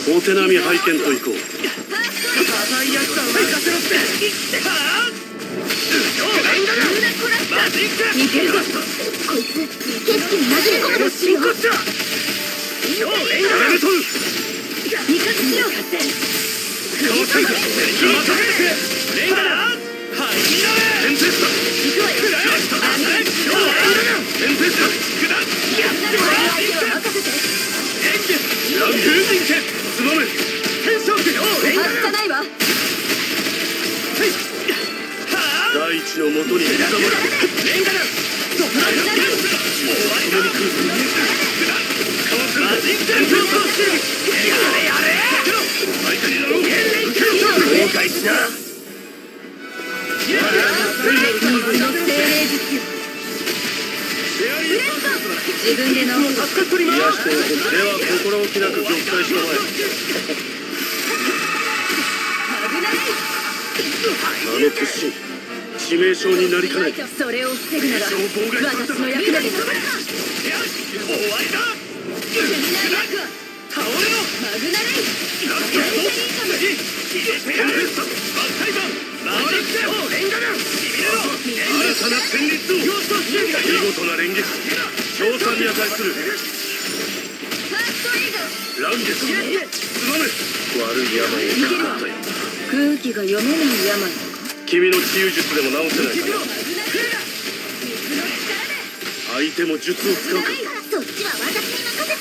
お手並み拝見といこう。 硬いやつは任せろって。 いけるぞ。こいつ景色に紛れ込めるしよ。 やめとる。 味方しよう。 かわせんか。 レンガだ。はい、みんなで。 テンペスタ。 行くわよ。 テンペスタ。 やったる相手は任せて。 ラングージンケ。つまめ。天正気。 外さないわ。 大地のもとに刻まれレンガだ。 共に来る。かわせんか。テンペスタ。 やれ。 相手になろう。受けろ。 了解した。 自分での助かっております。では心置きなく玉砕したまえ。あの決心、致命傷になりかねない。 それを防ぐなら私の役目です。 終わりだ。倒れろ。 マグナレイ。 新たな戦慄を。見事な連撃、賞賛に値する。乱月、つまめ。悪い病をかかったよ。 空気が読めない病。 君の治癒術でも治せないか。相手も術を使うか。 そっちは私に任せて。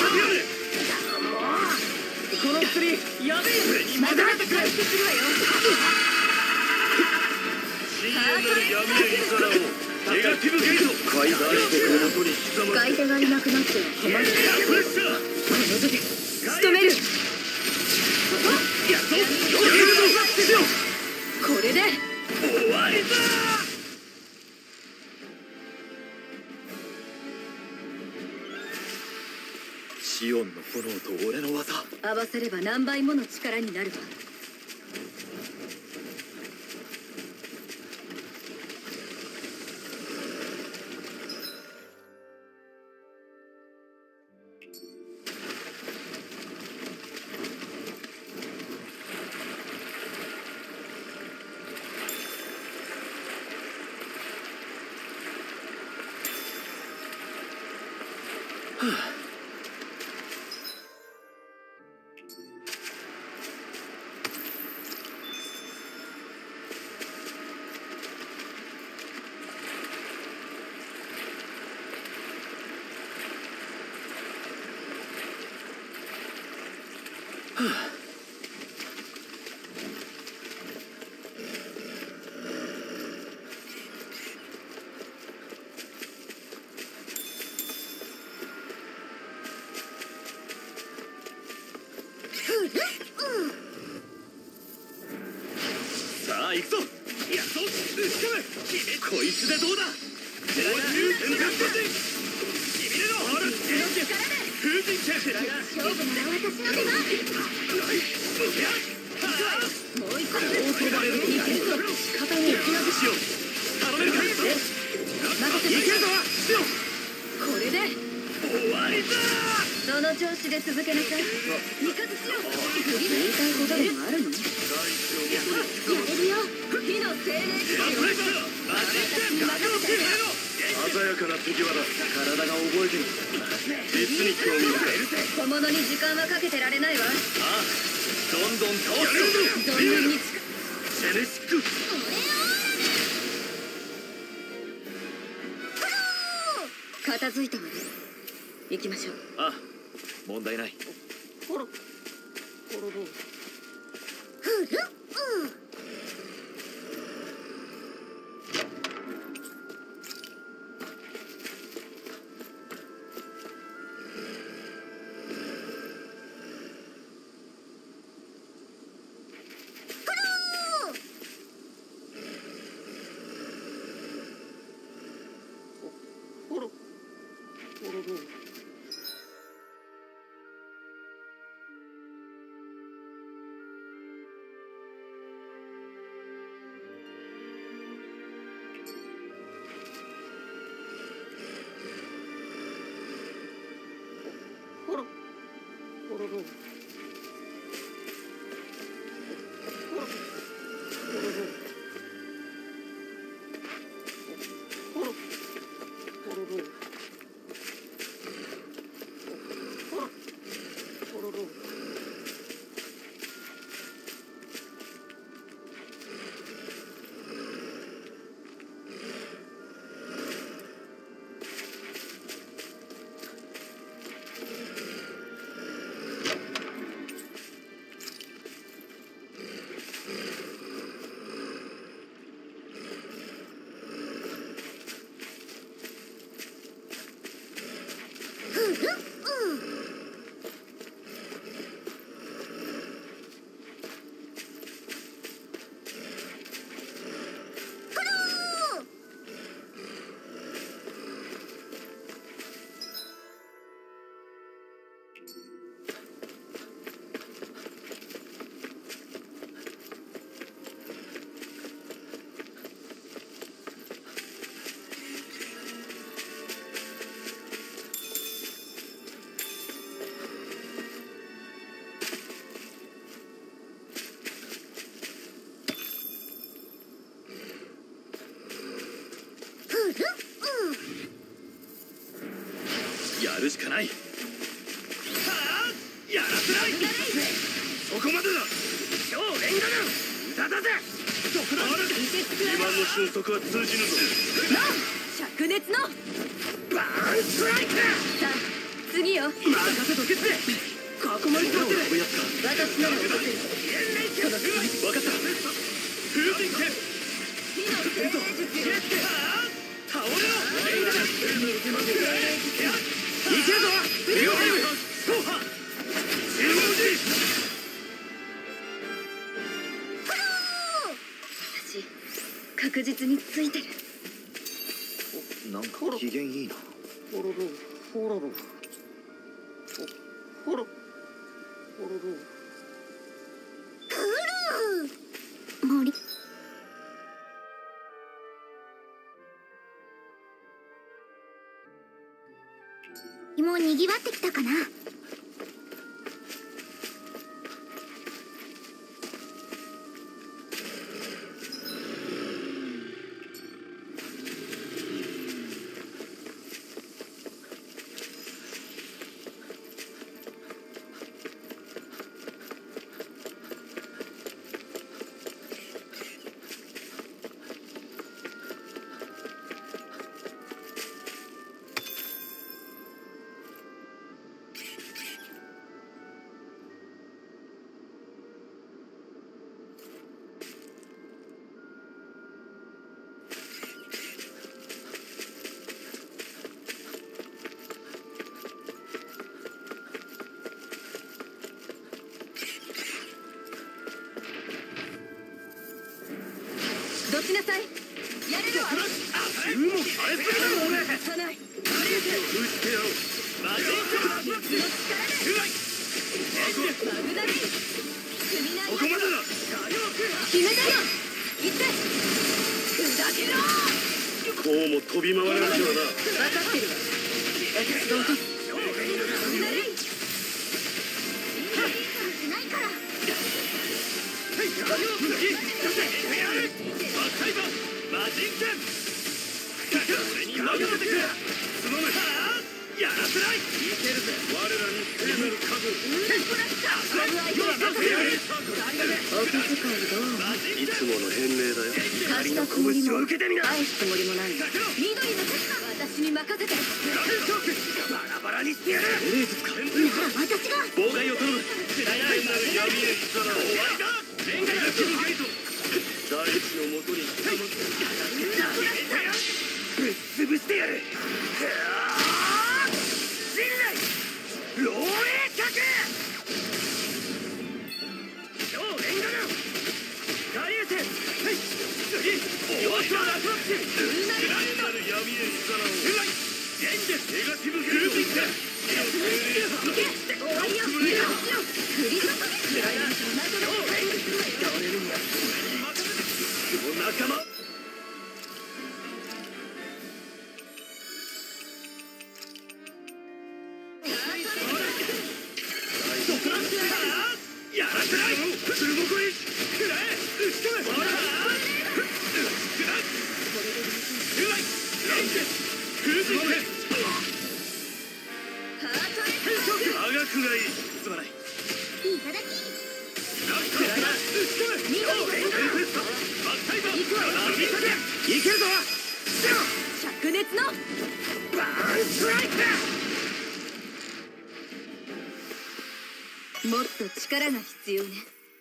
この薬やべえ。 また回復するわよ。 深淵なる闇へいざらを。ネガティブゲート。大国のもとに刻まれ使い手がいなくなって困る。 プレッシャー。 この手で仕留める。これで終わりだ。 シオンの炎と俺の技。 合わせれば何倍もの力になるわ。 さあ行くぞ。やっとこいつでどうだ。君での風神チェフ。 勝負なら私の出番。もう一個飛ばれる。 仕方ねえ。 しよう。頼めるか。 任せて。 いけるぞ。しよこれで終わりだ。 その調子で続けなさい。味方しよう。言いたいことでもあるの？やれるよ。火の精霊騎士よ。私に任せて。 鮮やかな手際だ。体が覚えてる。実に興味深い。 小物に時間はかけてられないわ。 どんどん倒す。 存分にセネシック。 片付いたわね。行きましょう。 ああ、問題ない。 だぜ。今の俊足は通じぬぞ。 灼熱のバーンストライク。 さあ次よ。 任せとけって囲まれちゃってる。 私なら落とせる。 この次分かった風神剣火の精霊術よ。 倒れろいけるぞ両ハイムストーハ中央時私確実についてる。 なんか機嫌いいな。 ほろろほろろほろ森もうにぎわってきたかな。どきなさい。やれるわ。 注目されすぎだろ俺貸さない。 打ってやろうマジック熱の力でマグナリン積みここまでだ決めだよ。行って砕けろ。 こうも飛び回られるとはな分かってるわ。私が落とす。マグナリンしないから。 マジンケン俺に任せてくれすまないやらせないいけるぜ我らに聖なる覚悟お気遣いどうも。 いつもの返礼だよ貸したつもりも受けてみな返すつもりもない。緑の手私に任せて。 バラバラにしてやるエレーズか私が妨害を頼む聖なる闇へ行ったら終わりだレンガが来るゲート大地のもとにぶっ潰してやる人類老霊客超レンガガン大優先次弱さなくなって聖なる闇へ行ったら終わりレンジネガティブグルーピング終わりよ。振り注げ。仲間やらせないすごくいいくらえ打ち込めくらえランケ風神剣科学がいいすまないいただき。 いけるぞ灼熱のバーンストライクもっと力が必要ね。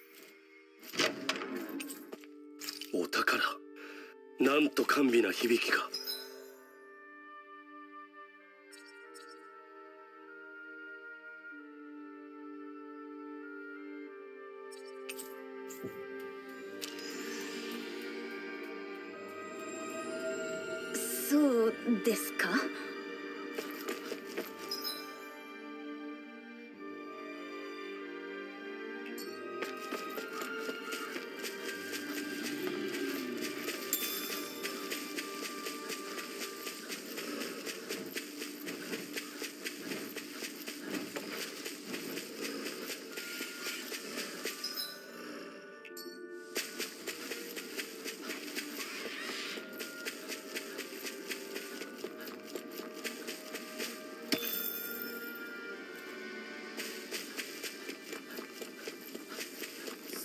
お宝なんと甘美な響きかそうですか。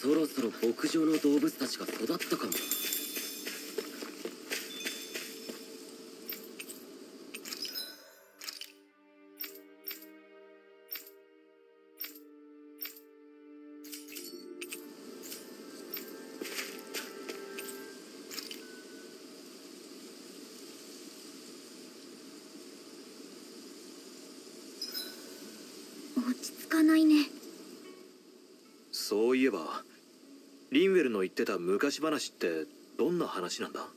そろそろ牧場の動物たちが育ったかも。 落ち着かないね。 そういえばリンウェルの言ってた昔話ってどんな話なんだ？ あ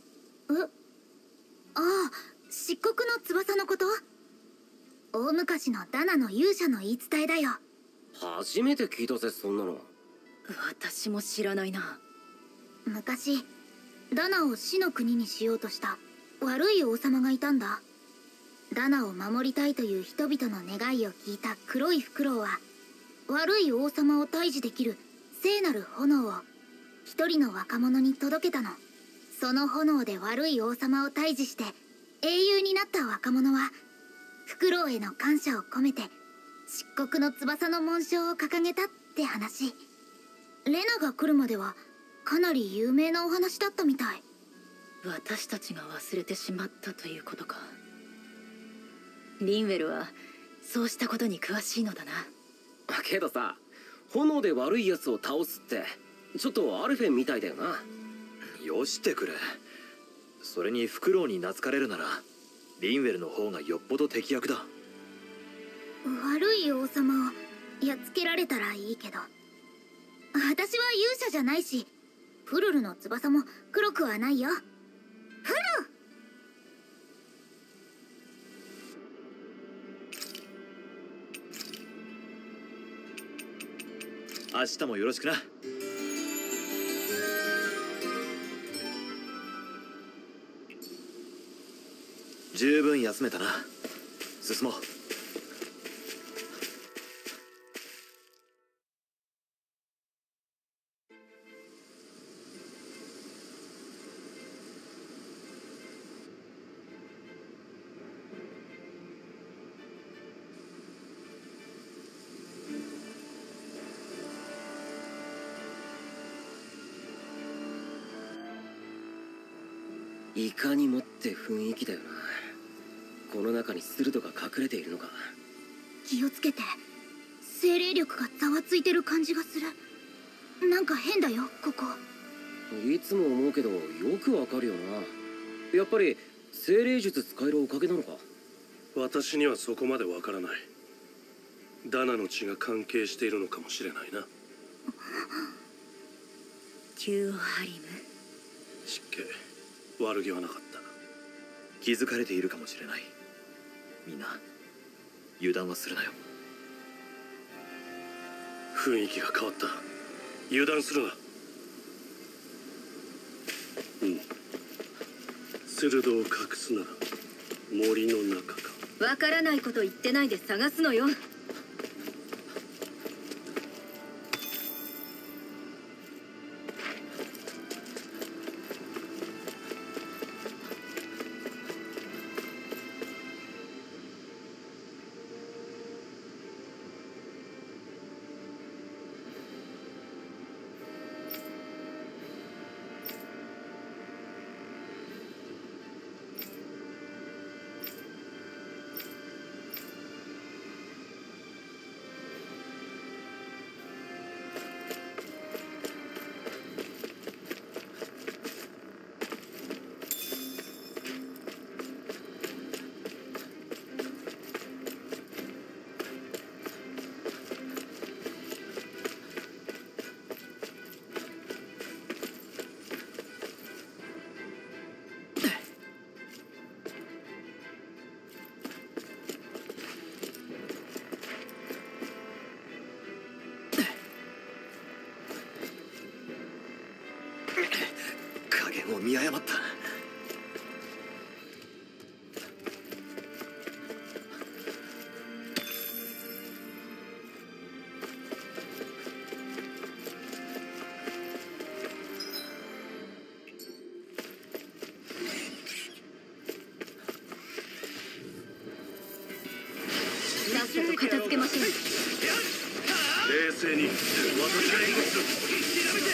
あ、漆黒の翼のこと。大昔のダナの勇者の言い伝えだよ。 初めて聞いたぜ、そんなの。 私も知らないな。昔ダナを死の国にしようとした悪い王様がいたんだ。ダナを守りたいという人々の願いを聞いた黒いフクロウは悪い王様を退治できる聖なる炎を一人の若者に届けたの。その炎で悪い王様を退治して英雄になった若者はフクロウへの感謝を込めて漆黒の翼の紋章を掲げたって話。レナが来るまではかなり有名なお話だったみたい。 私たちが忘れてしまったということか。リンウェルはそうしたことに詳しいのだな。 けどさ、炎で悪いやつを倒すってちょっとアルフェンみたいだよな。 よしてくれ。それにフクロウに懐かれるならリンウェルの方がよっぽど敵役だ。 悪い王様をやっつけられたらいいけど、私は勇者じゃないしフルルの翼も黒くはないよ。フル！ 明日もよろしくな。十分休めたな。進もう。 いかにもって雰囲気だよな。この中にスルドが隠れているのか。 気をつけて。精霊力がざわついてる感じがする。なんか変だよここ。 いつも思うけどよくわかるよな。やっぱり精霊術使えるおかげなのか。 私にはそこまでわからない。ダナの血が関係しているのかもしれないな。 キューハリム。 湿気悪気はなかった。 気づかれているかもしれない。みんな油断はするなよ。 雰囲気が変わった。油断するな。鋭を隠すなら森の中か。 わからないこと言ってないで探すのよ。 加減を見誤った。 さっさと片付けましょう。 冷静に。私が援護する。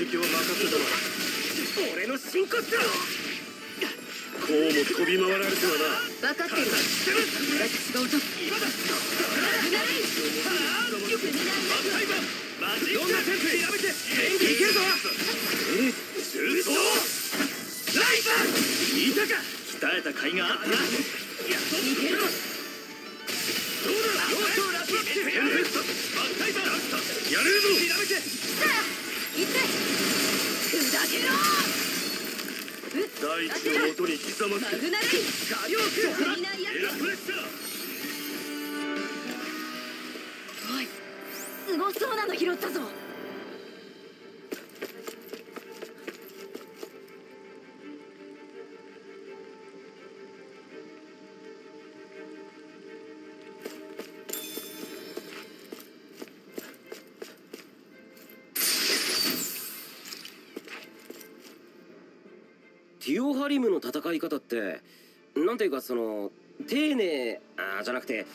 撃は任せたわ。俺の真骨だ。こうも飛び回られてはな。 分かってる。私が落とす。 どんな戦闘やめて。元気いけるぞ。重装ライバーいたか。鍛えた甲斐があったな。いけるぞ。どうだ。様子をラストってやれるぞ。やれるぞ。やめて。 いって砕けろ。 大地の元に刻ませて。 マグナレイ火力足りないやエラプレッシャー。 おい、すごそうなの拾ったぞ。 ティオハリムの戦い方ってなんていうか丁寧じゃなくて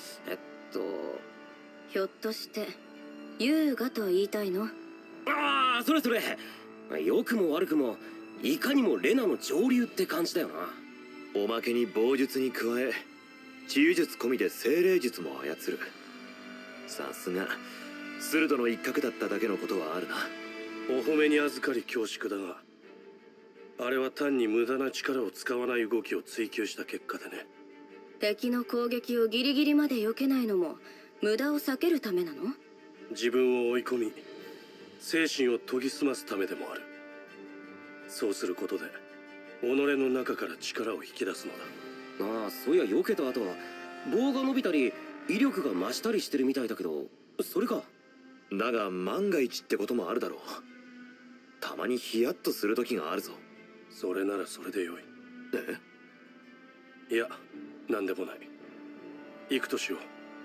ひょっとして優雅と言いたいの？ それ良くも悪くもいかにもレナの上流って感じだよな。 おまけに棒術に加え治癒術込みで精霊術も操る。さすがスルドの一角だっただけのことはあるな。 お褒めに預かり恐縮だが、あれは単に無駄な力を使わない動きを追求した結果でね。 敵の攻撃をギリギリまで避けないのも無駄を避けるためなの？ 自分を追い込み精神を研ぎ澄ますためでもある。そうすることで己の中から力を引き出すのだ。 そういや避けた後は棒が伸びたり威力が増したりしてるみたいだけど、それか。 だが万が一ってこともあるだろう。たまにヒヤッとする時があるぞ。 それならそれでよい。いや、何でもない。行くとしよう。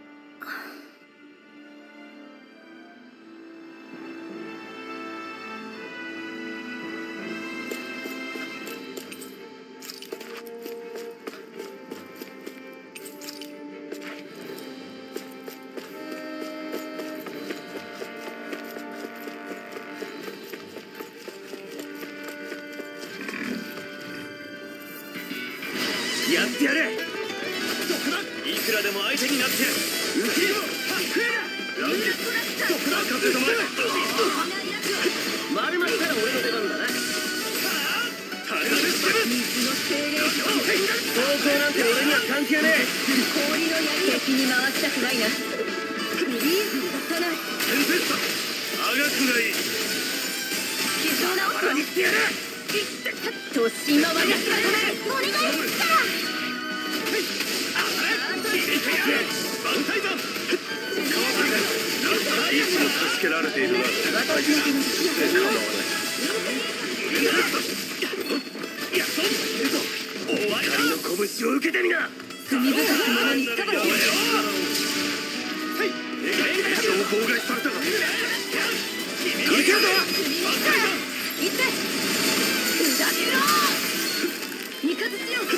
やってやれ。いくらでも相手になって受けろ。 丸々から俺の出番だな。投稿なんて俺には関係ねえ。 氷の槍敵に回したくないな。フリーズ出さない。 あがくがいい。 傷を直すわ。 にしてやる。 突進は私が止める。お願いだ。 いつも助けられているな。 私の気持ちを構わない。怒りの拳を受けてみな。 罪深き者に捕まる。 情報がされたか。 いけるぞ。いって砕けろ。味方しよう。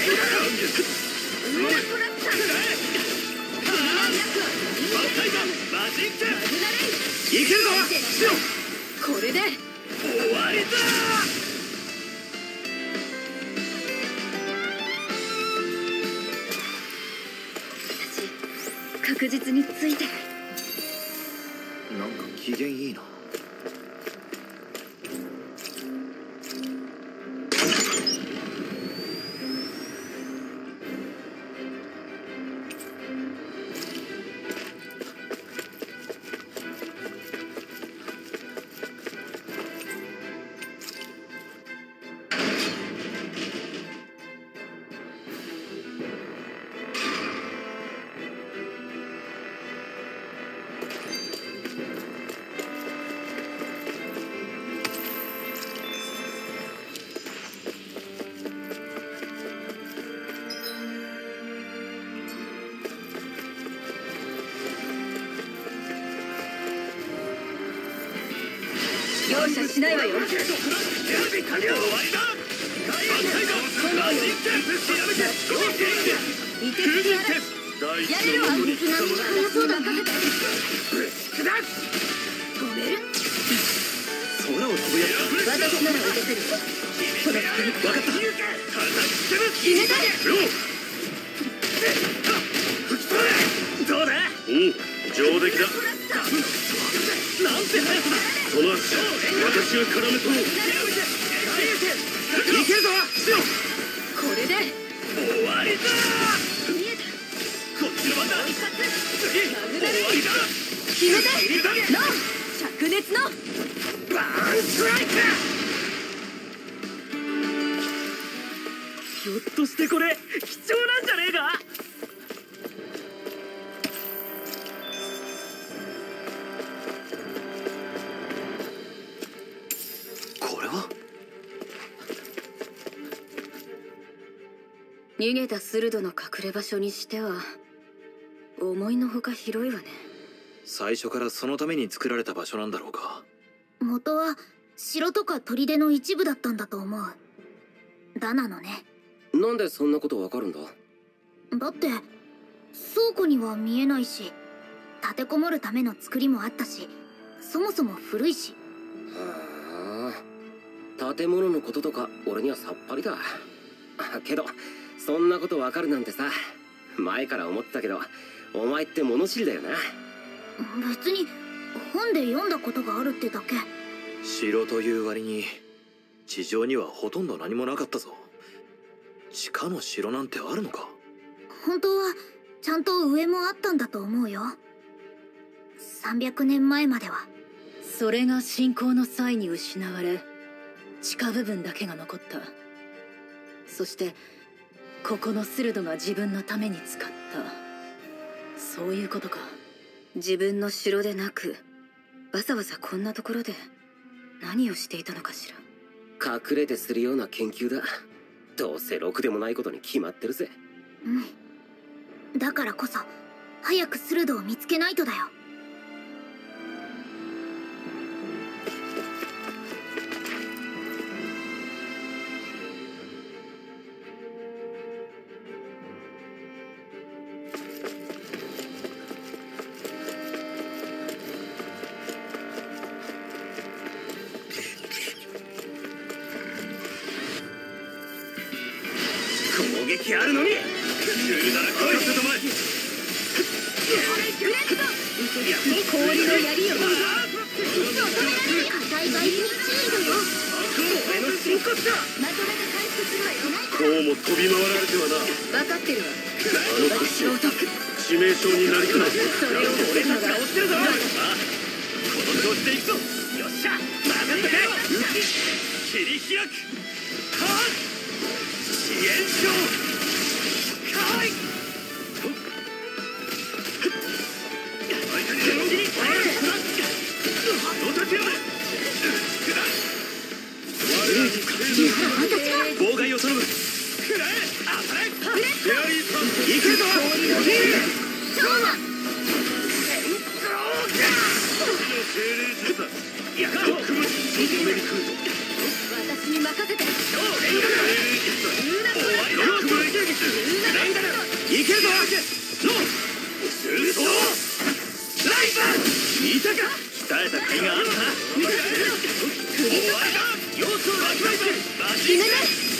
いけるぞ。 これで終わりだ。 私確実についてる。 なんか機嫌いいな。 容赦しないわよ。いてつやれ。やれるわ。水波に速そうだ。止める。 空を飛ぶやつ分かった。叩きつける。 決めた。 吹き取れ。どうだ。上出来だ。なんて速さだ。その足私が絡めとろう。いけるぞ。 これで終わりだ。 見えた。 こっちの番だ。次終わりだ。 決めて。ノン灼熱のバーンストライク。ひょっとしてこれ貴重なんじゃねえか。 これは逃げたスルドの隠れ場所にしては思いのほか広いわね。 最初からそのために作られた場所なんだろうか。 元は城とか砦の一部だったんだと思う。ダナのね。 なんでそんなことわかるんだ？ だって倉庫には見えないし、立てこもるための作りもあったし、そもそも古いし。 はあ、建物のこととか俺にはさっぱりだ。けどそんなことわかるなんてさ、前から思ってたけどお前って物知りだよな。 別に本で読んだことがあるってだけ。 城という割に地上にはほとんど何もなかったぞ。地下の城なんてあるのか。 本当はちゃんと上もあったんだと思うよ。300年前までは。 それが侵攻の際に失われ、地下部分だけが残った。そしてここのスルドが自分のために使った。そういうことか。自分の城でなくわざわざこんなところで何をしていたのかしら。 隠れてするような研究だ。どうせろくでもないことに決まってるぜ。 だからこそ早くスルドを見つけないとだよ。 攻撃あるのに。来るなら来い。せたまえ。 氷の槍よ。硬いバイクに注意だよ。 俺の真骨だ。 まとめて回復するわよ。 こうも飛び回られてはな。 分かってるわ。 あの腰を致命傷になりかね。 それを俺たちが押してるぞ。この調子でいくぞ。よっしゃ任せとけ。切り開く。はっ支援症かい。相手にこっちにどたちやめ。妨害を頼む。くらえ。当たれ。フェアリーさん行けるぞ。 そうだ。 精霊術だ。いや、組む。外目に来るぞ。 私に任せて。 いけるぞ。ライバーいたか。鍛えた甲斐があったな。様子をわきまえて決めて。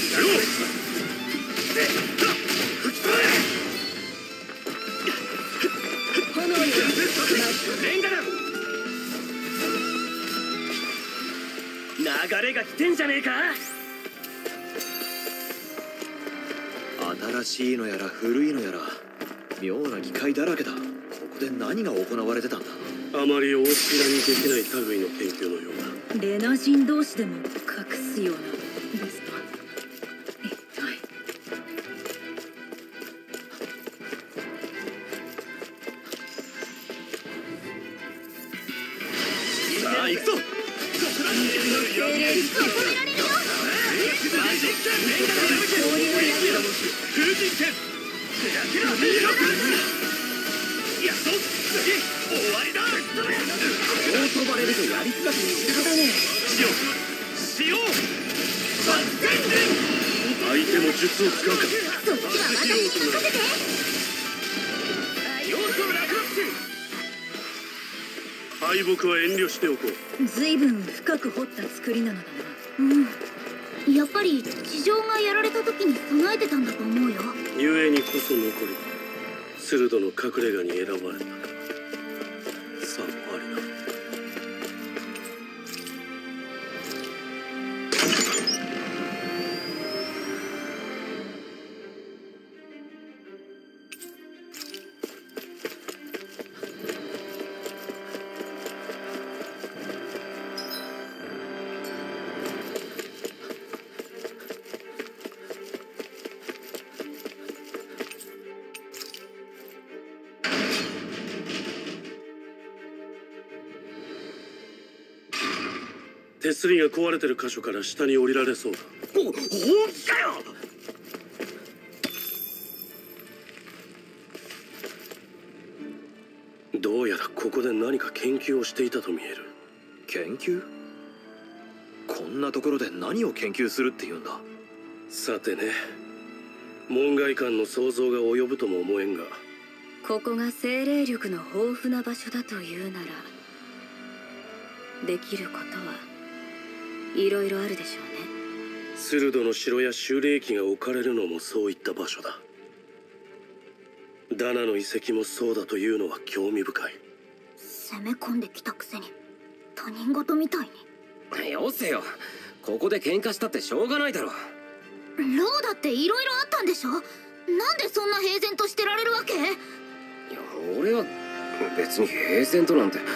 吹き取れ。 炎よりレンガだ。流れが来てんじゃねえか。 新しいのやら古いのやら妙な機械だらけだ。ここで何が行われてたんだ。 あまり大っぴらにできない類の研究のようだ。 レナ人同士でも隠すようなですか。はい。 さあ行くぞ。 精霊術を止められるよ。 風神剣。やっと次終わりだ。 そう飛ばれるとやりづらくて仕方ねしよう。相手も術を使うか。 そっちは私に任せて。 様子を楽敗北は遠慮しておこう。 随分深く掘った作りなのだな。 やっぱり地上がやられた時に備えてたんだと思うよ。 故にこそ残りスルドの隠れ家に選ばれた。さあありな。手すりが壊れてる箇所から下に降りられそうだ。 本気かよ。 どうやらここで何か研究をしていたと見える。 研究？こんなところで何を研究するって言うんだ。 さてね、門外漢の想像が及ぶとも思えんが。 ここが精霊力の豊富な場所だというなら、できることはいろいろあるでしょうね。 スルドの城や修霊機が置かれるのもそういった場所だ。ダナの遺跡もそうだというのは興味深い。 攻め込んできたくせに他人事みたいに。 よせよ、ここで喧嘩したってしょうがないだろ。 ローだっていろいろあったんでしょ。なんでそんな平然としてられるわけ？ いや、俺は別に平然となんて。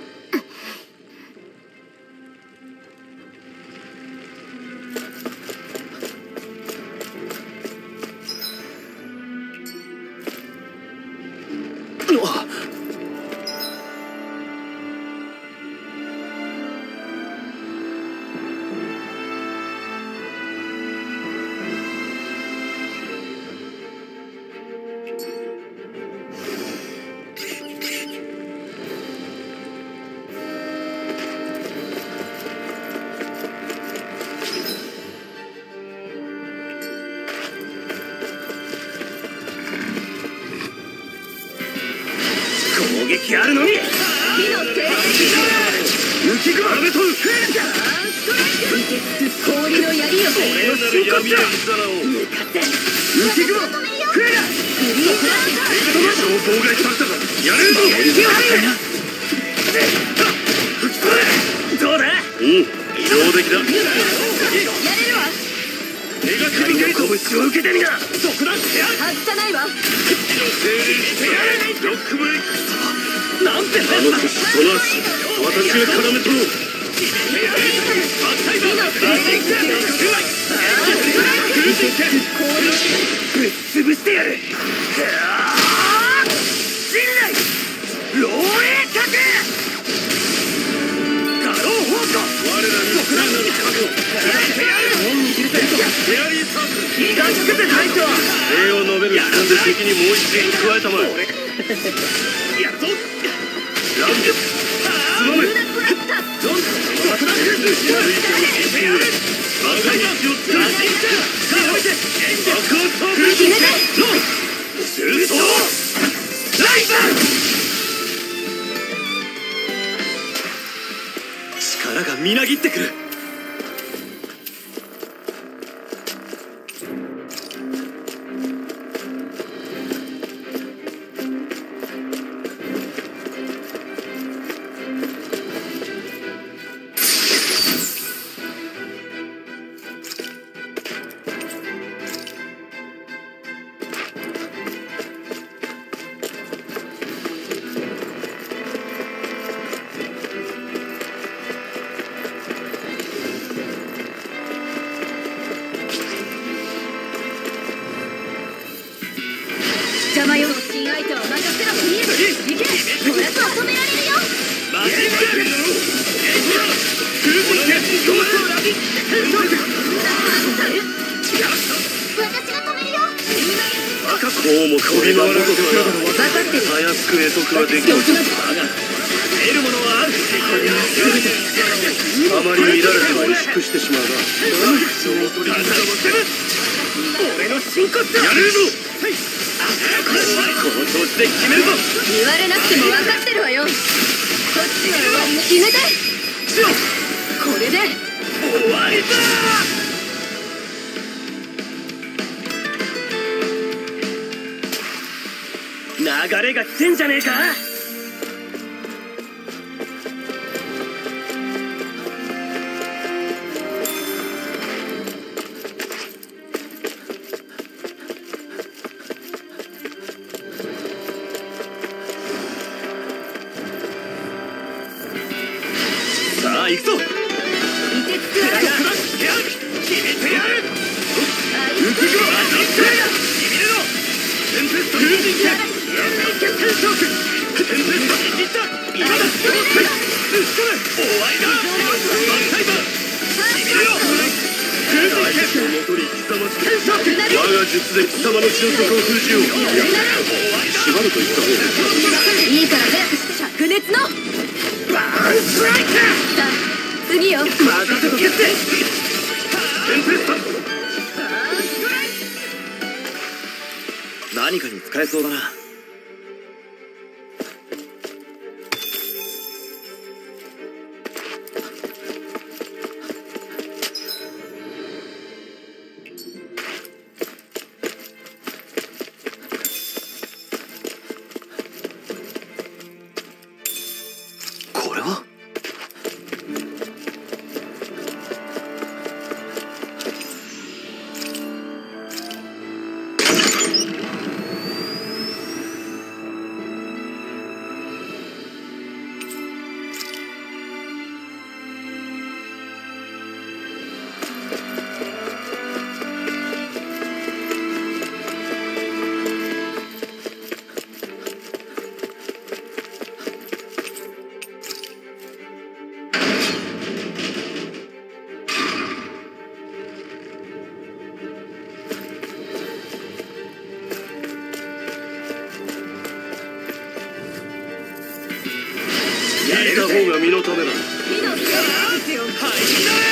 攻撃あるのに。火の手浮き雲めとる。 氷の槍よ。 俺の真骨頂。向かって浮き雲クエラ。情報妨害されたからやれるぞ。どうだ。移動できだ。やれるわ。手がかりの拳を受けてみな。そこだ。 外さないわ。 ロックブレイク。なんてあの年その足私が絡めとろう。ぶっ潰してやる。陣内漏洩角ガロー砲火。我らにさらなる覚悟砕いてやる。門に切りたいとフェアリーサークル気がつけてないと礼を述べる時間で敵にもう一撃加えたまえ。やるぞ。ランジュつまめドン爆弾我が道を使う。爆発装備決めてロー中層ライバル。力がみなぎってくる。 邪魔よ。新相手は任せろ。行け。こやつは止められるよ。 マジックだろ。 私が止めるよ。 赤こうも首のあることだろ。たやすく得得はできる。得るものはある。あまり乱れては萎縮してしまうな。俺の真骨頂やれるぞ。この調子で決めるぞ。 言われなくても分かってるわよ。こっちは終わりに決めて。これで終わりだ。 が来てんじゃねえか。さあ行くぞ。 凍てつくわよ。 決めてやる。 あいつ我が術で貴様の瞬足を封じよう。縛ると言った方がいいから早くして灼熱のバーンストライク。 さあ次よ。 任せとけって。テンペスト。 何かに使えそうだな。これは引いた方が身のためだ。 火のですよ。 はい。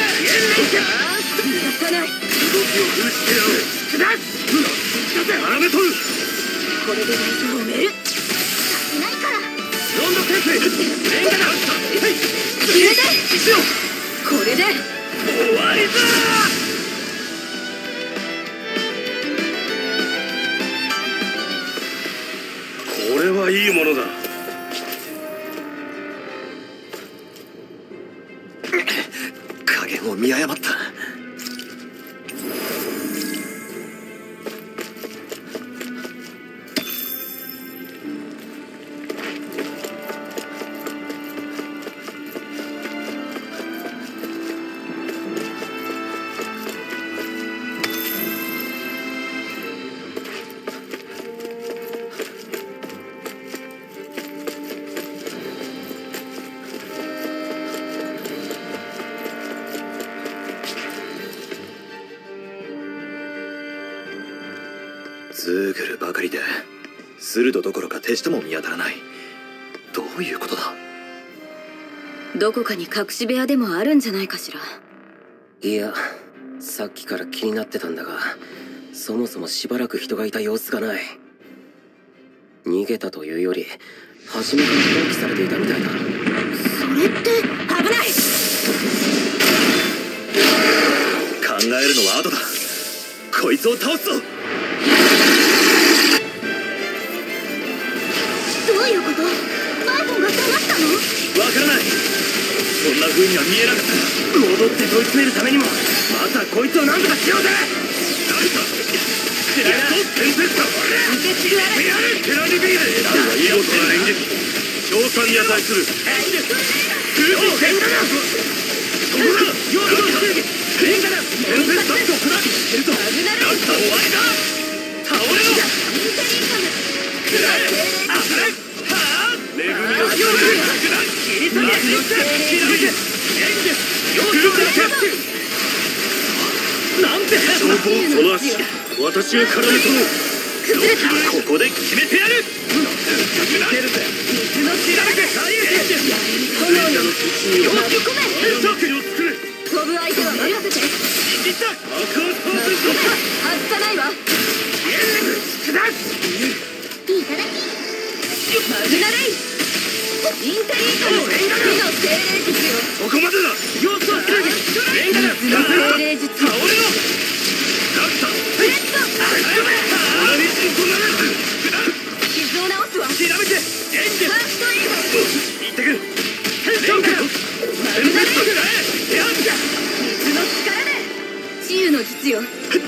逃がさない。 動きを封じてやろう。 絡めとる。 これで内臓を埋める。しないから。 ロンド先生。レンガだ。 決めて。これで終わりだ。 これはいいものだ。 加減を見誤った。ズーグルばかりで鋭どころか手しても見当たらない。どういうことだ。 どこかに隠し部屋でもあるんじゃないかしら。 いや、さっきから気になってたんだが、そもそもしばらく人がいた様子がない。逃げたというより初めから放棄されていたみたいだ。 それって危ない。 考えるのは後だ。こいつを倒すぞ。 どういうこと？バーボンが騙したの？ わからない。そんな風には見えなかった。戻って問い詰めるためにもまずはこいつを何とかしようぜ。誰かつらいな。テンペスト。 受け継ぐわれ。 テラリビール。 見事な演劇。賞賛に値する。 空気変化だ。そこだ。よく変化だ。テンペスト。どこだ。いけるぞ。 危なる。 なんか終わりだ。倒れろ。 インテリカム。 くらえ。あぶれ。はあ。 恵みのよく切り裂け。ひらめけ。演技。よくキャッチ。なんて消防その足。私が絡め取ろう。 崩れた。 ここで決めてやる。いけるぜ。水のひらめけ。 炎の巻き込め。 ショックを作れ。 飛ぶ相手は任せて。 いった。爆発外さないわ。 下だ。 いただき。マグナレイ。インテリカム。火の精霊術よ。 そこまでだ。様子をつける。レンガだ。 水の精霊術。 倒れろ。ラクタ。 ブレッド。 穴に突っ込まれる。 傷を治す。 すわ。 ひらめけエンジェファーストエイド。 行ってくるテンションだよマグナレイやんじゃ水の力で治癒の術よ。ファーストエイ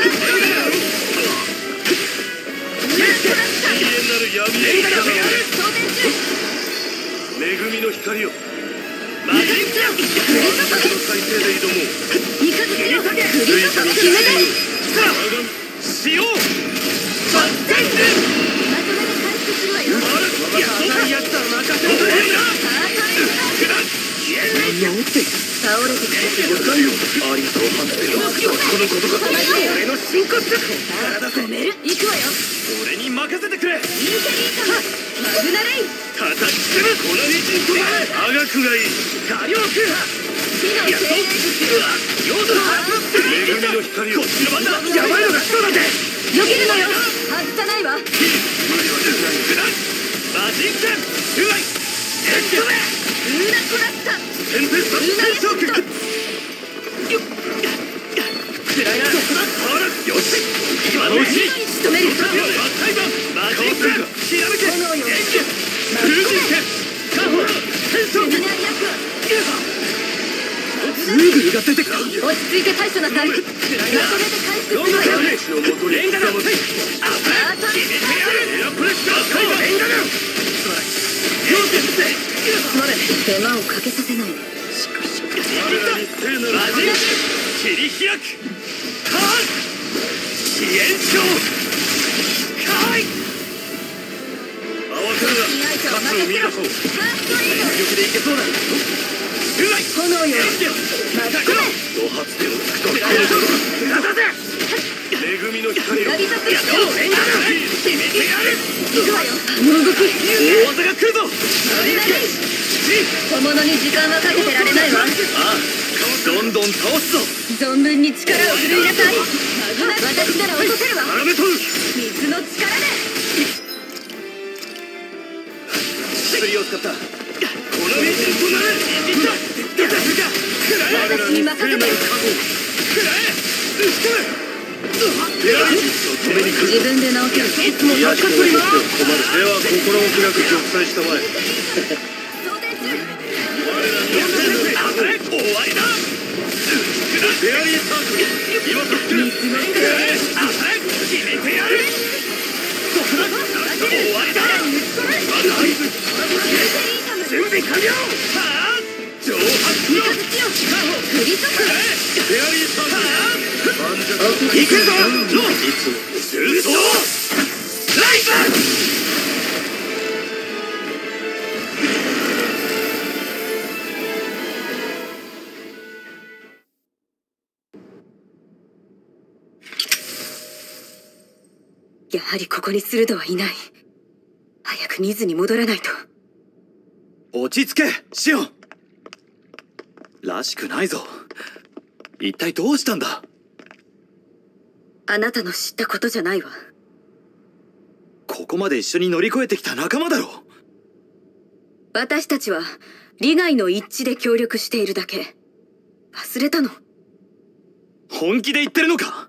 ド。 永遠なる闇へ装填中。 恵みの光をマジックこの体勢で挑もう三日月よ。クリスト決めて。 しようまとめて回復するわよ。 ややつは任せろハートエイド。倒れてきて遅いの。 ありがとうハンテルこのことが俺の真骨頂止める。行くわよ。 俺に任せてくれインテリータマグナレイ叩きつぶこの道とあがくがいい火力波火の精霊術。 要素発恵みの光をこっちの番だやばいのが来そうだぜ避けるのよ。外さないわ。 マジックうわいルーナコラッタ。 テンペスタルーナエスト。 つらいなよし今のうちに仕留める。 マジックひらめけ炎よ。 風神剣カホテンションルミナリアクア。 すぐにが出てきた落ち着いて対処なさい。まとめて回復するわよ。 私のもとにレンガだ刻ませハートエイド。 エアプレッシャーレンガだすまない。手間をかけさせない。 我らに聖なるマジック切り開くカー支援長カイ慌てるな勝つを見出そうハートエイド。 全力でいけそうだうわい炎よ。巻き込め。 ド発電をつくとこのやだぜ恵みの光をラビサスレンガだ決めてやる行くわよ。あの動き。 大技が来るぞマグナレイ小物に時間はかけてられないわ。 ああどんどん倒すぞ存分に力を振るいなさい。マグナ私なら落とせるわ。 絡めとる水の力で。 薬を使ったこの道となれいった出たか食らえ私に任せて。 食らえ撃ち取れ自分で直せる。いつも癒しと助かってるわ。 困るでは心置きなく玉砕したまえ装填中。 終わりだフェアリーサークル今助ける水の力で。 決めてやる終わりだ準備完了はあ上発三日月よ。クリストス。 フェアリーサークル盤石行くぞいつも中層ライバーやはりここにスルドはいない。早くニズに戻らないと。 落ち着けシオンらしくないぞ一体どうしたんだあなたの知ったことじゃないわ。 ここまで一緒に乗り越えてきた仲間だろ私たちは利害の一致で協力しているだけ。忘れたの？ 本気で言ってるのか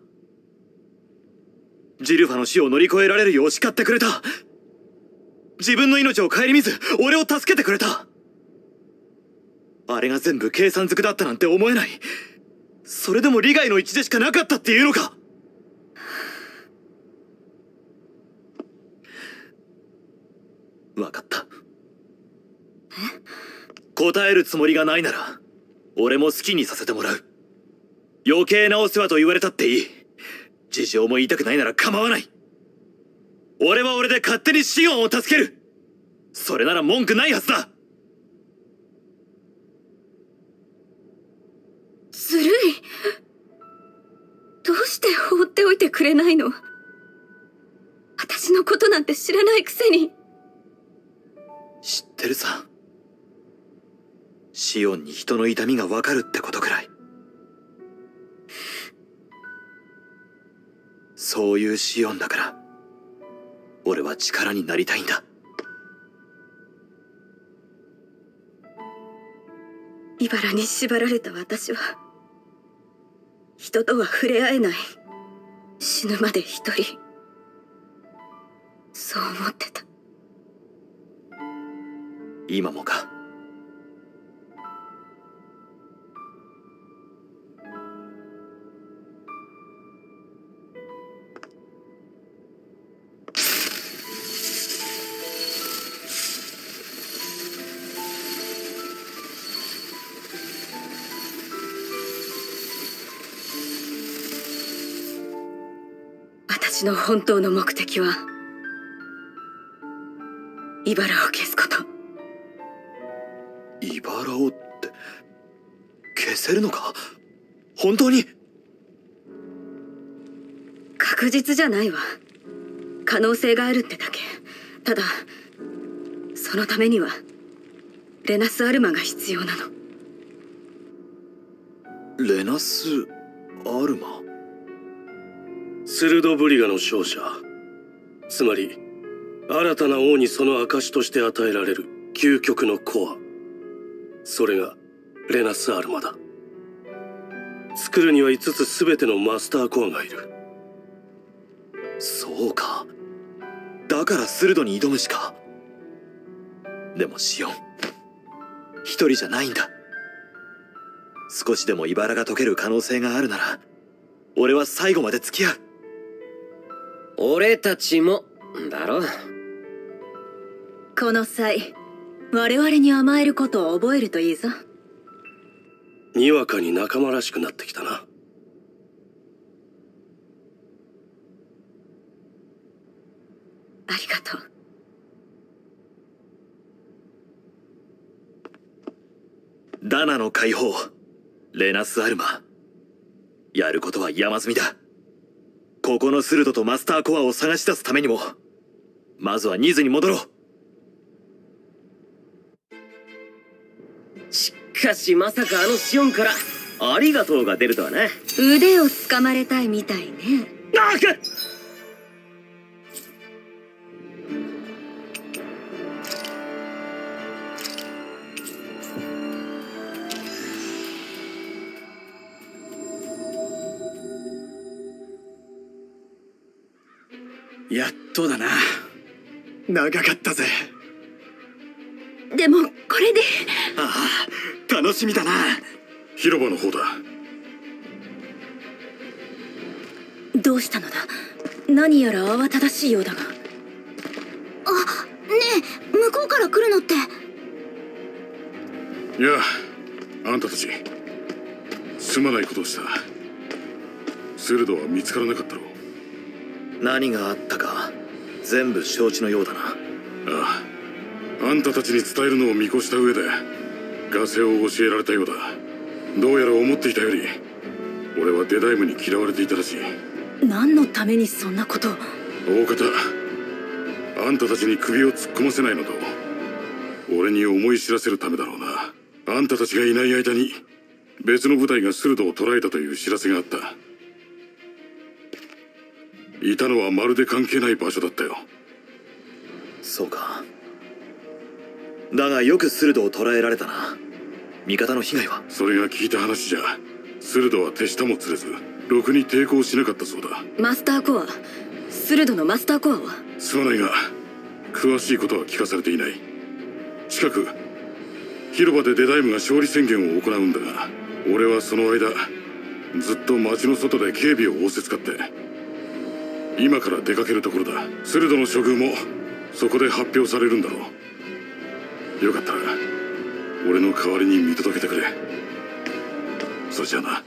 ジルファの死を乗り越えられるよう叱ってくれた自分の命を顧みず俺を助けてくれたあれが全部計算づくだったなんて思えないそれでも利害の一致でしかなかったっていうのか分かった答えるつもりがないなら俺も好きにさせてもらう余計なお世話と言われたっていい事情も言いたくないなら構わない俺は俺で勝手にシオンを助けるそれなら文句ないはずだずるい。どうして放っておいてくれないの？私のことなんて知らないくせに。 知ってるさシオンに人の痛みが分かるってことくらいそういうシオンだから俺は力になりたいんだ茨に縛られた私は人とは触れ合えない。死ぬまで一人。そう思ってた。 今もか。 私の本当の目的は茨を消すこと。 茨をって消せるのか？本当に？ 確実じゃないわ。可能性があるってだけ。ただそのためにはレナス・アルマが必要なの。 レナス・アルマ？ スルドブリガの勝者、つまり新たな王にその証として与えられる究極のコア、それがレナス・アルマだ。作るには5つ全てのマスターコアがいる。 そうか、だからスルドに挑むしか。でもシオン、一人じゃないんだ。少しでも茨が解ける可能性があるなら俺は最後まで付き合う。 俺たちもだろ。 この際我々に甘えることを覚えるといいぞ。 にわかに仲間らしくなってきたな。 ありがとう。 ダナの解放、レナス・アルマ。やることは山積みだ。ここのスルドとマスターコアを探し出すためにもまずはニズに戻ろう。 しかしまさかあのシオンからありがとうが出るとはな。 腕をつかまれたいみたいね。 あっやっとだな。長かったぜ。 でもこれで。 ああ、楽しみだな。 広場の方だ。 どうしたのだ。何やら慌ただしいようだが。あ、ねえ、向こうから来るのって。 いや、あんたたちすまないことをした。スルドは見つからなかったろう。 何があったか全部承知のようだな。 ああ、あんたたちに伝えるのを見越した上でガセを教えられたようだ。どうやら思っていたより俺はデダイムに嫌われていたらしい。 何のためにそんなことを。 大方あんたたちに首を突っ込ませないのと俺に思い知らせるためだろうな。あんたたちがいない間に別の部隊がスルドを捕らえたという知らせがあった。いたのはまるで関係ない場所だったよ。 そうか。だがよくスルドを捕らえられたな。味方の被害は？ それが聞いた話じゃスルドは手下も釣れずろくに抵抗しなかったそうだ。 マスターコア、スルドのマスターコアは？ すまないが詳しいことは聞かされていない。近く広場でデダイムが勝利宣言を行うんだが俺はその間ずっと町の外で警備を仰せつかって今から出かけるところだ。スルドの処遇もそこで発表されるんだろう。よかったら俺の代わりに見届けてくれ。それじゃあな。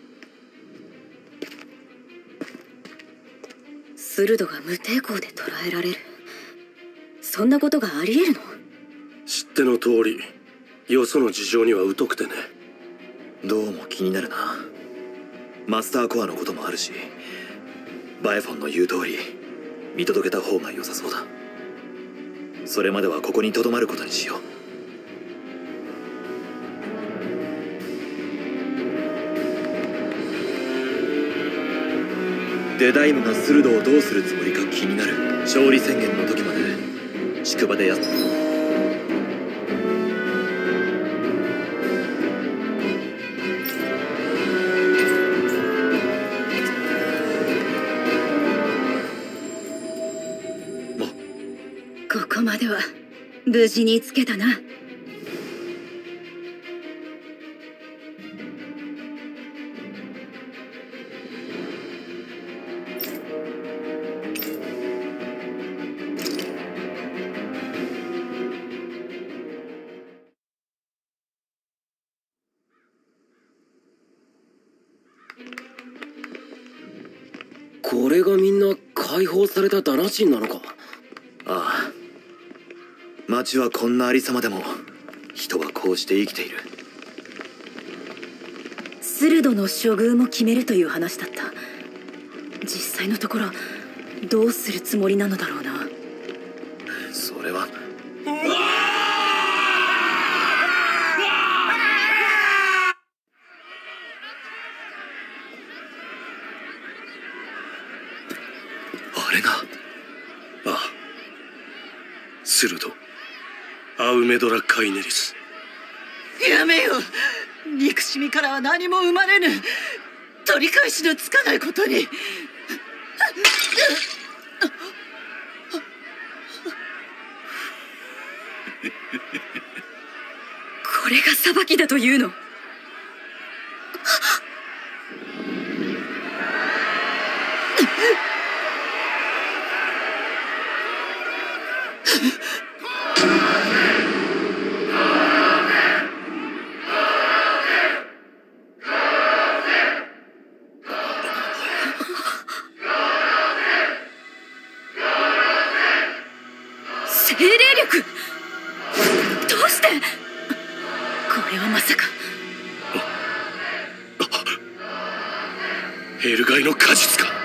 スルドが無抵抗で捕らえられる。そんなことがあり得るの？ 知っての通りよその事情には疎くてね。 どうも気になるな。マスターコアのこともあるしバエフォンの言う通り見届けた方が良さそうだ。それまではここに留まることにしよう。デダイムがスルドをどうするつもりか気になる。勝利宣言の時まで宿場でやっここまでは無事につけたな。 これがみんな解放されたダナ人なのか。 ああ、町はこんなありさまでも人はこうして生きている。 スルドの処遇も決めるという話だった。実際のところどうするつもりなのだろうな。 それはあれが、 ああ、スルド、アウメドラ・カイネリス。 やめよ。憎しみからは何も生まれぬ。取り返しのつかないことに。 これが裁きだというの？精霊力！どうして？これはまさかエルガイの果実か。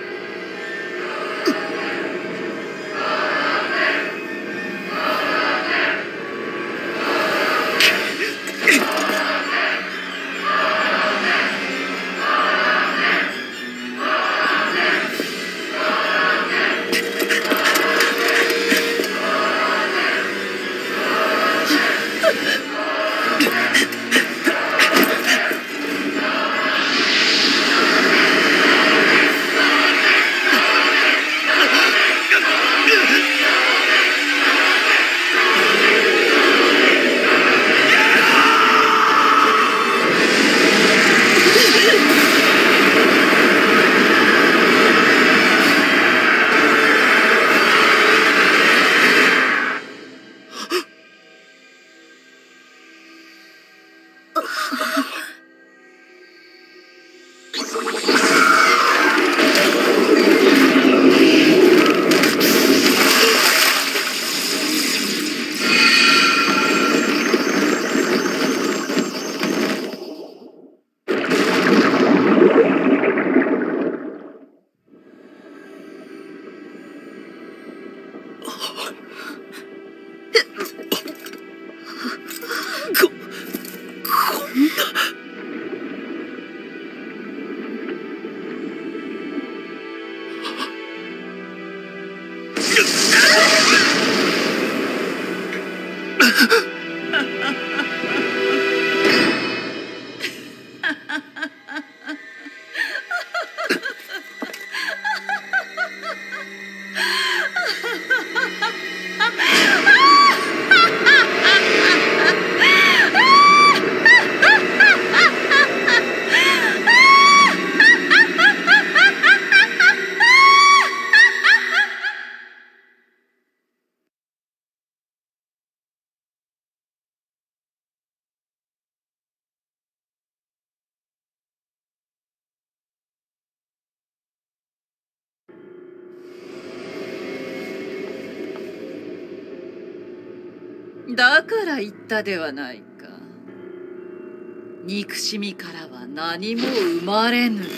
だから言ったではないか。憎しみからは何も生まれぬ。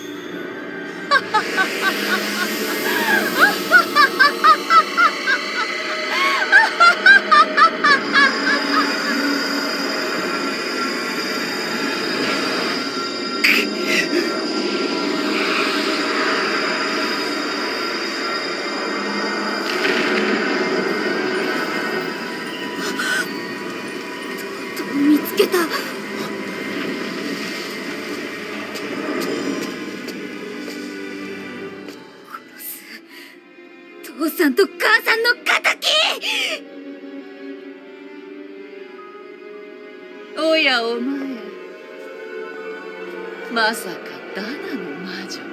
見つけた。父さんと母さんの敵！ おやお前、まさかダナの魔女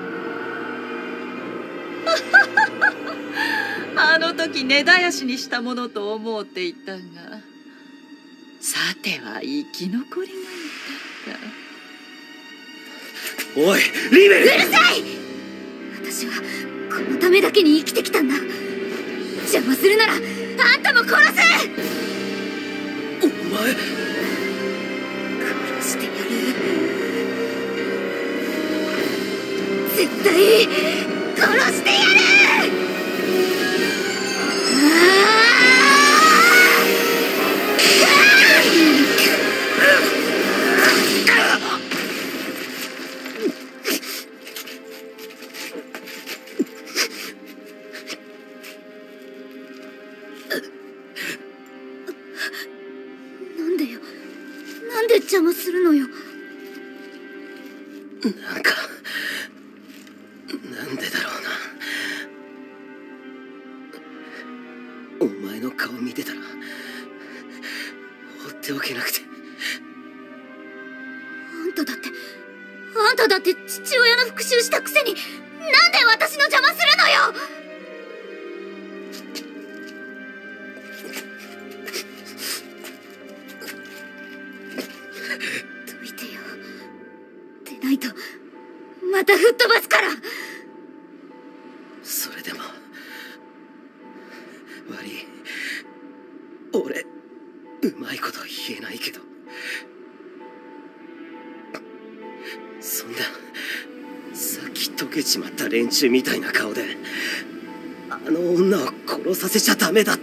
か。あの時根絶やしにしたものと思うていたが、さては生き残りがいたか。 おいリーベル！ うるさい！ 私はこのためだけに生きてきたんだ。邪魔するならあんたも殺せ。 お前殺してやる。絶対殺してやる。なんでよ、なんで邪魔するのよ。 なんかなんでだろうな。お前の顔見てたら放っておけなくて。 あんただって父親の復讐したくせになんで私の邪魔するのよ。どいてよ。でないとまた吹っ飛ばすから。 それでも悪い。俺うまいこと言えないけど、そんなさっき溶けちまった連中みたいな顔であの女を殺させちゃダメだって。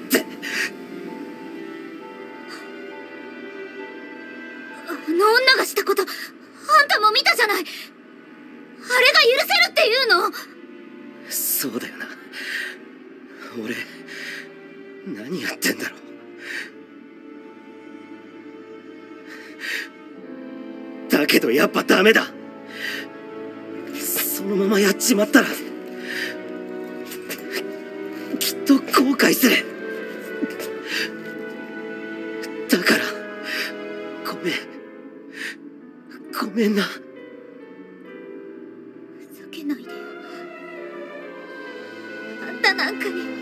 あの女がしたことあんたも見たじゃない。あれが許せるっていうの。 そうだよな。俺何やってんだろう。だけどやっぱダメだ。そのままやっちまったらきっと後悔する。だからごめんな。 ふざけないでよ。あんたなんかに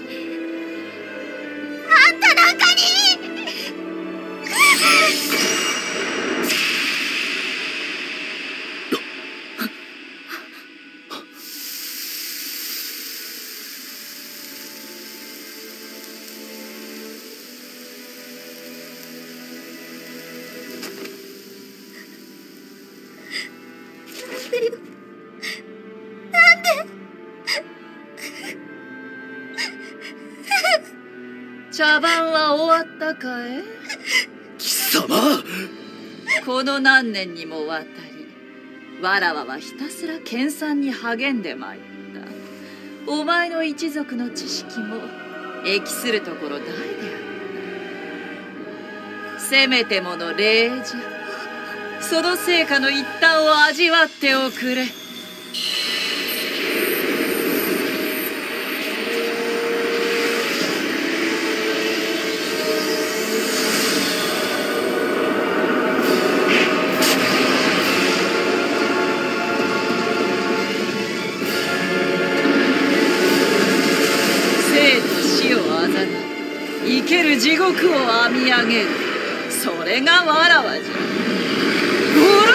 茶番は終わったかい？ 貴様。 この何年にもわたりわらわはひたすら研鑽に励んでまいった。お前の一族の知識も益するところ大であった。せめてもの礼じゃ。その成果の一端を味わっておくれ。生ける地獄を編み上げる。それがわらわじゃ。ご老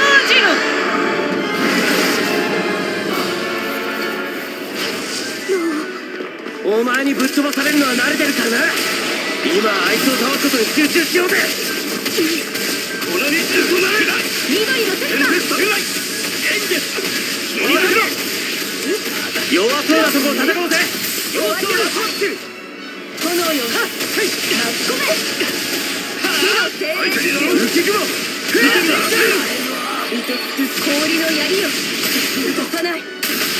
人お前にぶっ飛ばされるのは慣れてるからな。今あいつを倒すことに集中しようぜ。 この25なれ緑のテンパ弱そうなとこを戦おうぜ。 弱そうなそっち炎よ、巻き込め。 相手に乗る浮雲凍てつく氷の槍よ、動かない。 燃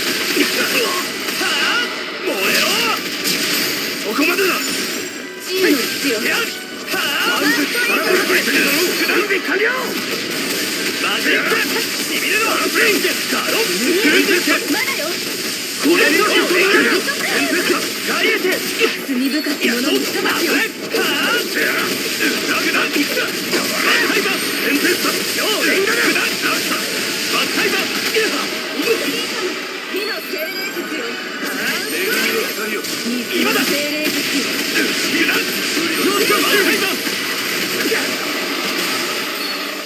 えろ。そこまでだ。 G の必要。 完璧から相手に乗る準備完了。マジックしびれろ。ガロンまだよ。 これにガイエテ罪深き者に裁きを。火の精霊術よ。水の精霊術よ。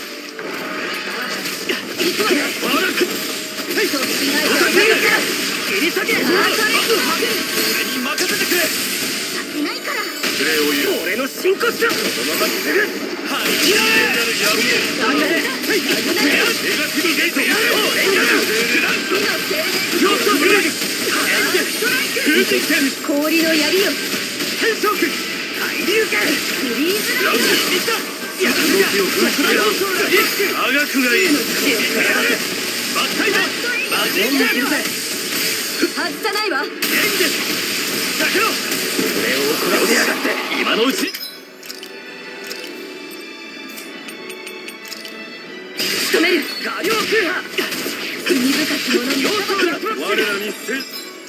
行こうよ。そっちがいいよ。 切り裂け。 俺に任せてくれ。 させないから。 プレーを言う。 俺の真骨頂。このまますぐ。 はい聖なる闇へ。 ネガティブゲート。 氷の槍よ。 天正拳。海流拳。 フリーズライト。 動きを封じてやろう。あがくがいい。 バッタイだ。マジン剣。 外さないわ。 避けろ。俺を怒らせやがって。 今のうち。 仕留める。 火曜空破。 罪深き者に要素を脱落。 我らに聖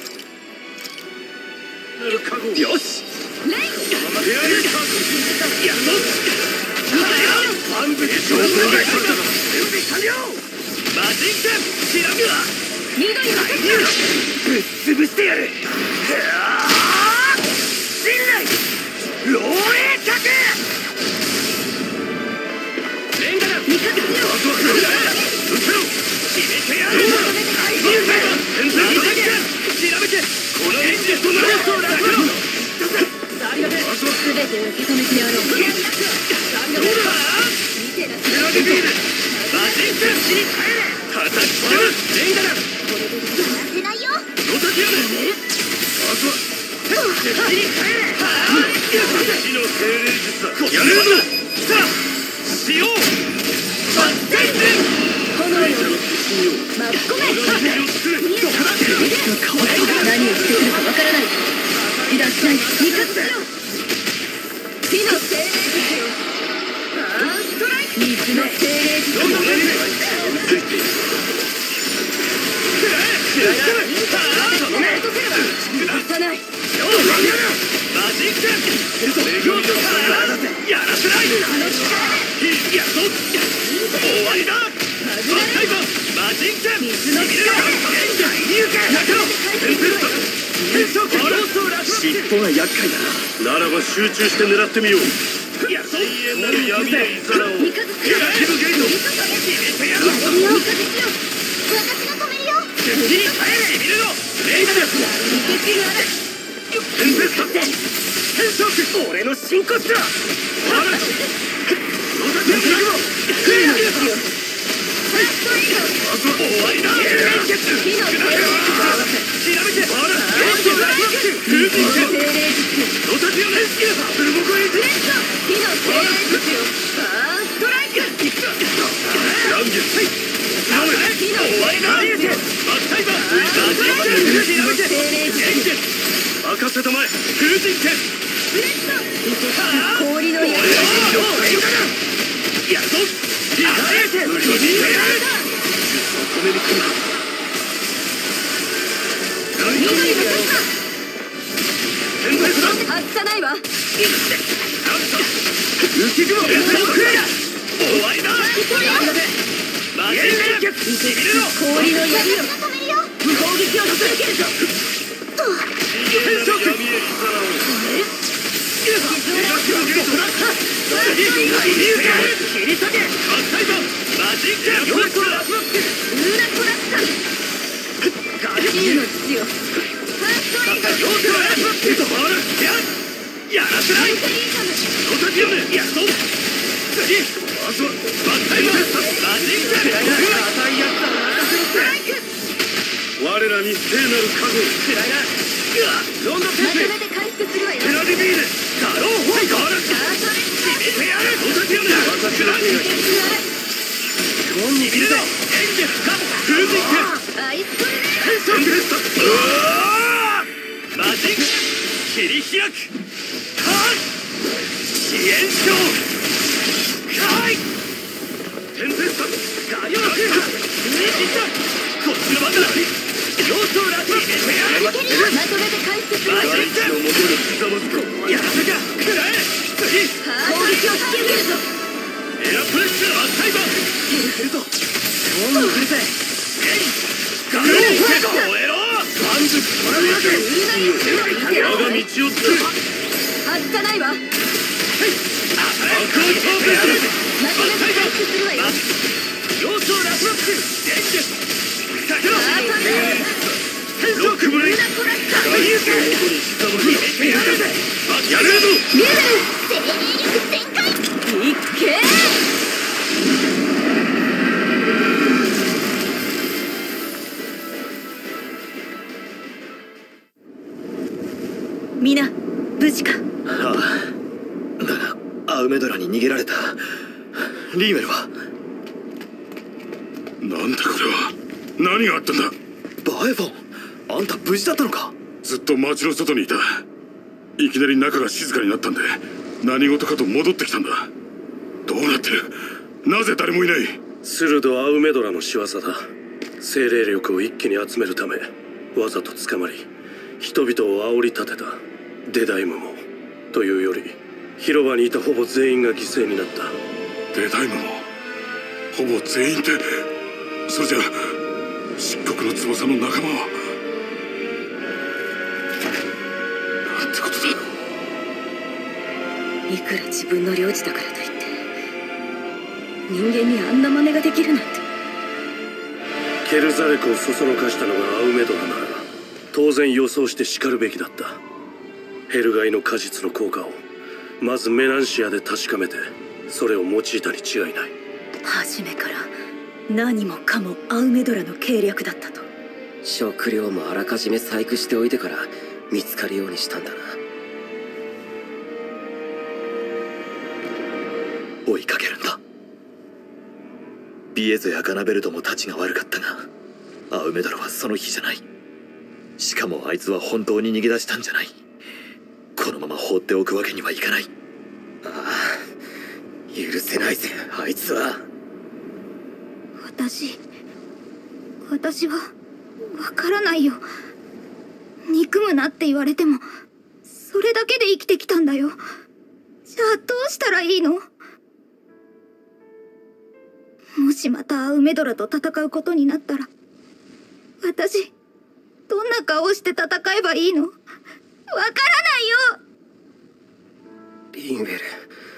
なる覚悟。 よし。 レイン。 手上げた。 やるぞ。万物上空が来た。準備完了。マジン剣。調べは。 緑のぶっ潰してやる。信頼。漏洩客。レンガだ。 味方よ。 撃てろ。決めてやる。海流剣。天才マジン剣。調べて。このエンジンとなる。ありがとう。 すべて受け止めてやろう。 どうだ。 見てなさい。 テラビビール。マジン剣死に帰れ。叩きつける。レンガだ。 これでやらせないよ。 ロタキアム。まずは死に帰れ。死の精霊術だ。やれるぞ。さあしよう。バッテンジ炎よ。巻き込め。 ン。 何をしてくるかわからない。油断しない。味方しろ。火の精霊術よ。ストライク。水の精霊術よ。外さない。 マジン剣。やらせない。やっと終わりだ。バッタイバー。マジン剣。 水の力。 海流剣。やけろ。天正剣。 尻尾が厄介だな。 ならば集中して狙ってみよう。 やっと永遠なる闇へいざらを。 味方しろ。 ネガティブゲート。決めてやる。 やれるよ。味方しろ。私が止めるよ。 死に帰れ。しびれろ。レイダー。 受け継がれ。 テンペスト。天正剣。俺の真骨頂。ほら。ロタキアムだ。 空の術よ。ファーストエイド。 まずは終わりだ。 火の精霊術よ。 調べて。ほら。風神剣。 精霊術よ。 ロタキアム。動こい。 ブレッド。火の精霊術よ。ファーストライク。 乱月。 火の終わりだ。バッタイバー。調べて。 精霊術よ。 任せたまえ。風神剣。 ブレッド。氷の槍。 やるぞ。止めに来る。 緑の術だ。 天才だ。 外さないわ。 浮き雲。終わりだ。マジン剣。しびれろ。 氷の槍よ。 攻撃を続けるぞ。天正剣。 闇へいざらを。 切り裂け。バッタイバー。マジン剣。要素を脱落。 ウーラコラッサ。自由の父よ。ファーストエイド。 要素を脱落。やらせない。 メンタリーザム。 ロタキアム。やっと。次。まずはバッタイバー。マジン剣。硬いやつだ。 ストライク。 我らに聖なる覚悟。 暗いな。ロンドまテンペ。 とめて回復するわよ。 テラビビール。ガローホワイト。 ハートレッ決めてやる。ロタキアム。 私の手がゴンにビルド。エンジェルか。風神剣。 アイストレー天正剣。マジン切り開く。カー支援将。カイ天天さん。ガヨーク。こっちの番だ。要素をラスト。決めてやる。 まとめて回復するわよ。 マジン剣。 の元に刻まずか。 やらせか。食らえ。次。 攻撃を引き受けるぞ。 エアプレッシャー。バッタイバー。 振るぞ。 ゴンに触れて。ガロー燃えろ。万物こらなく。 我が道を作る。 外さないわ。 アクアトーク。 まとめて回復するわよ。 要素をラスロック。エンジェル。避けろ。 ハートレー天正剣。 やめるぞ。 ミュウ精霊力全開。 いっけ皆無事か。 ああ、だがアウメドラに逃げられた。リーメルは？ なんだこれは。何があったんだ。 バエフォン、あんた無事だったのか。 ずっと町の外にいた。いきなり中が静かになったんで何事かと戻ってきたんだ。どうなってる。なぜ誰もいない。 スルド・アウメドラの仕業だ。精霊力を一気に集めるためわざと捕まり人々を煽り立てた。デダイムもというより広場にいたほぼ全員が犠牲になった。 デダイムもほぼ全員って。それじゃ漆黒の翼の仲間は。なんてことだ。 いくら自分の領地だからといって人間にあんな真似ができるなんて。 ケルザレクをそそのかしたのがアウメドラなら当然予想してしかるべきだった。ヘルガイの果実の効果をまずメナンシアで確かめてそれを用いたに違いない。 初めから何もかもアウメドラの計略だったと。 食料もあらかじめ細工しておいてから見つかるようにしたんだな。 追いかけるんだ。ビエゾやガナベルトもたちが悪かったがアウメドラはその日じゃない。しかもあいつは本当に逃げ出したんじゃない。このまま放っておくわけにはいかない。 ああ、許せないぜあいつは。 私はわからないよ。憎むなって言われてもそれだけで生きてきたんだよ。じゃあどうしたらいいの。もしまたアウメドラと戦うことになったら私どんな顔をして戦えばいいの。わからないよ。 リンウェル、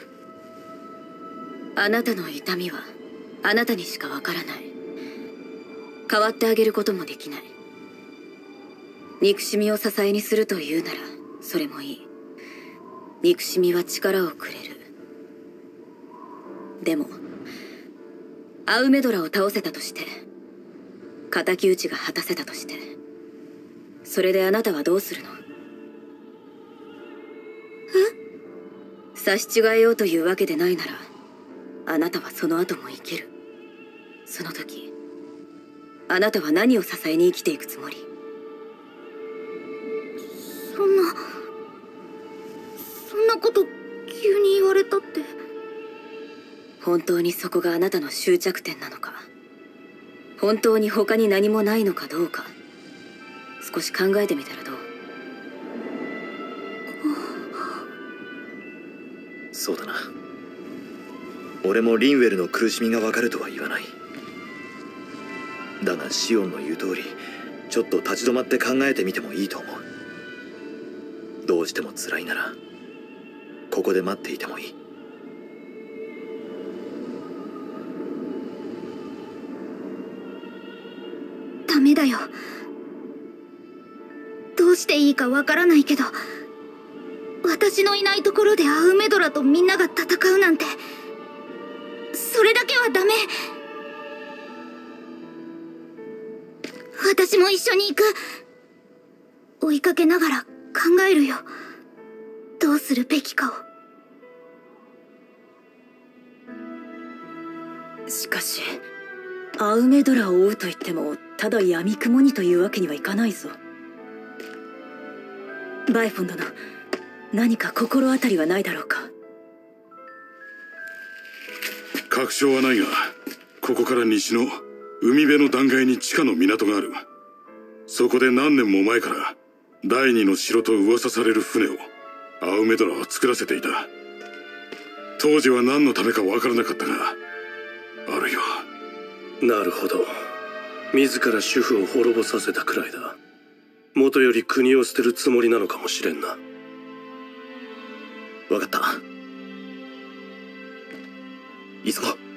あなたの痛みはあなたにしかわからない。代わってあげることもできない。憎しみを支えにするというならそれもいい。憎しみは力をくれる。でもアウメドラを倒せたとして敵討ちが果たせたとしてそれであなたはどうするの。差し違えようというわけでないならあなたはその後も生きる。その時あなたは何を支えに生きていくつもり。 そんなこと急に言われたって。 本当にそこがあなたの終着点なのか、本当に他に何もないのかどうか少し考えてみたらどう。 そうだな。俺もリンウェルの苦しみが分かるとは言わない。だがシオンの言う通りちょっと立ち止まって考えてみてもいいと思う。どうしても辛いならここで待っていてもいい。 ダメだよ。どうしていいかわからないけど私のいないところでアウメドラとみんなが戦うなんてそれだけはダメ。私も一緒に行く。追いかけながら考えるよ。どうするべきかを。しかしアウメドラを追うと言ってもただ闇雲にというわけにはいかないぞ。バイフォン殿、何か心当たりはないだろうか。 確証はないがここから西の海辺の断崖に地下の港がある。そこで何年も前から第二の城と噂される船をアウメドラは作らせていた。当時は何のためか分からなかったが、あるいは。 なるほど、自ら主婦を滅ぼさせたくらいだ。元より国を捨てるつもりなのかもしれんな。 分かった、急ごう。